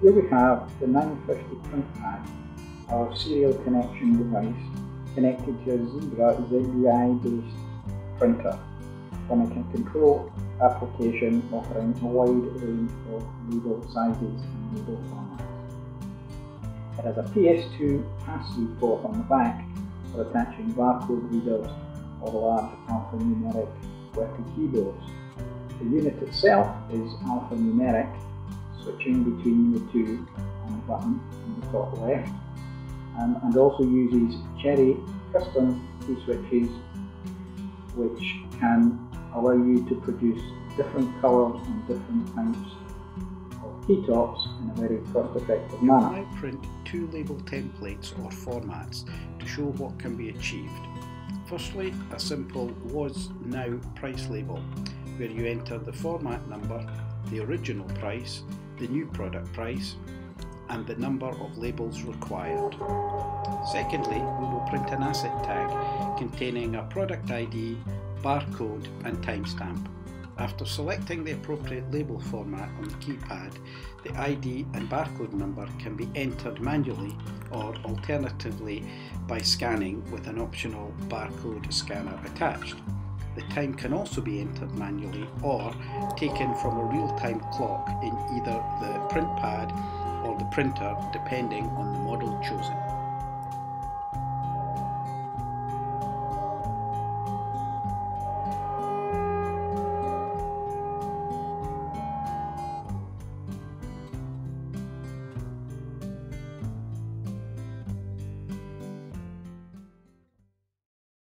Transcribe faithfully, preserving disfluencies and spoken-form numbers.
Here we have the nine fifty PrintPad, our serial connection device connected to a Zebra Z B I based printer, one that can control application offering a wide range of label sizes and label formats. It has a P S two pass-through port on the back for attaching barcode readers or large alphanumeric QWERTY keyboards. The unit itself is alphanumeric, switching between the two on the button in the top left, um, and also uses Cherry custom key switches which can allow you to produce different colours and different types of key tops in a very cost-effective manner. I print two label templates or formats to show what can be achieved. Firstly, a simple was now price label, where you enter the format number, the original price, the new product price, and the number of labels required. Secondly, we will print an asset tag containing a product I D, barcode and timestamp. After selecting the appropriate label format on the keypad, the I D and barcode number can be entered manually or alternatively by scanning with an optional barcode scanner attached. The time can also be entered manually or taken from a real-time clock in either the PrintPad or the printer, depending on the model chosen.